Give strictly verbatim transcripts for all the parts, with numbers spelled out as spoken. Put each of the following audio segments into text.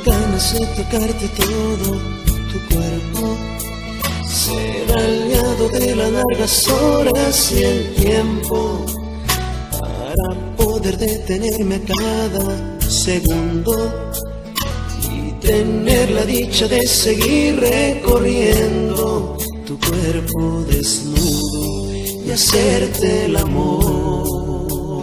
ganas de tocarte todo tu cuerpo, ser aliado de las largas horas y el tiempo, para poder detenerme a cada segundo y tener la dicha de seguir recorriendo tu cuerpo desnudo y hacerte el amor.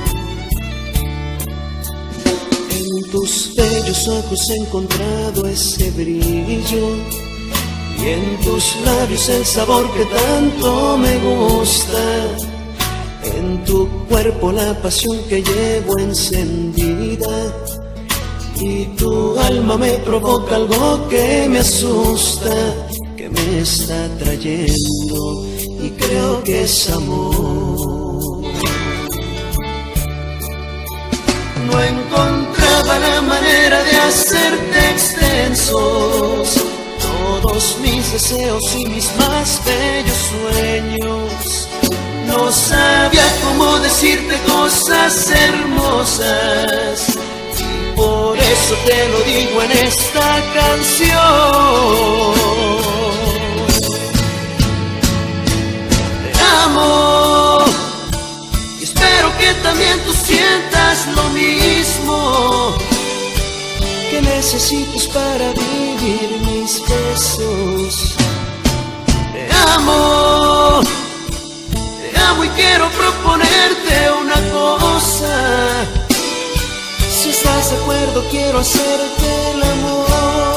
En tus bellos ojos he encontrado ese brillo y en tus labios el sabor que tanto me gusta. En tu cuerpo la pasión que llevo encendida y tu alma me provoca algo que me asusta, que me está trayendo y creo que es amor. No encontraba la manera de hacerte extensos todos mis deseos y mis más bellos sueños. No sabía cómo decirte cosas hermosas y por eso te lo digo en esta canción. Te amo y espero que también tú sientas lo mismo, que necesitas para vivir mis besos. Te amo, te amo y quiero proponerte una cosa. Si estás de acuerdo, quiero hacerte el amor.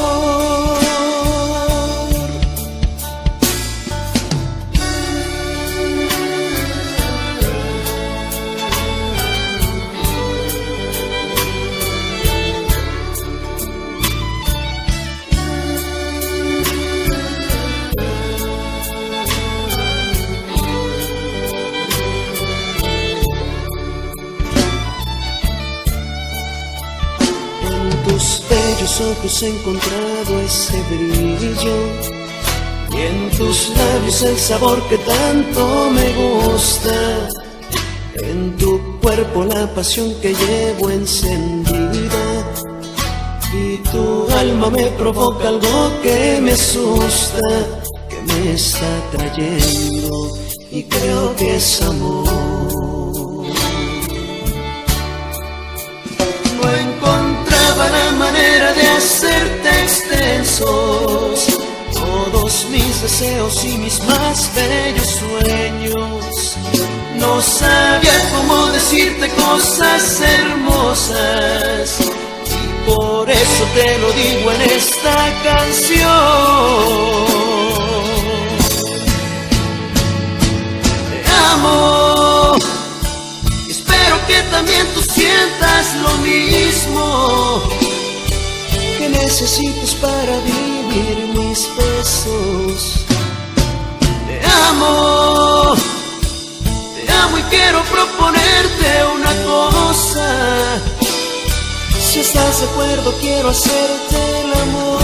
Ojos he encontrado ese brillo y en tus labios el sabor que tanto me gusta. En tu cuerpo la pasión que llevo encendida y tu alma me provoca algo que me asusta, que me está trayendo y creo que es amor. No encontraba la manera de hacerte extensos todos mis deseos y mis más bellos sueños. No sabía cómo decirte cosas hermosas y por eso te lo digo en esta canción. Te amo y espero que también tú sientas lo mismo, que necesitas para vivir mis besos. Te amo, te amo y quiero proponerte una cosa. Si estás de acuerdo, quiero hacerte el amor.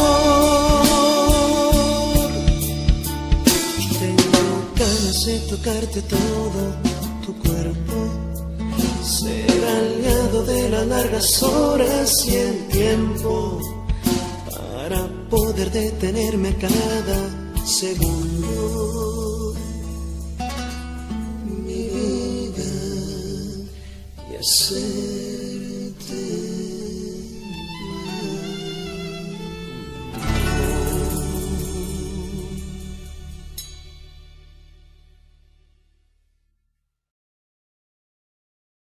Tengo ganas de tocarte todo tu cuerpo, ser aliado de las largas horas y el tiempo, para poder detenerme a cada segundo. Mi vida, y hacer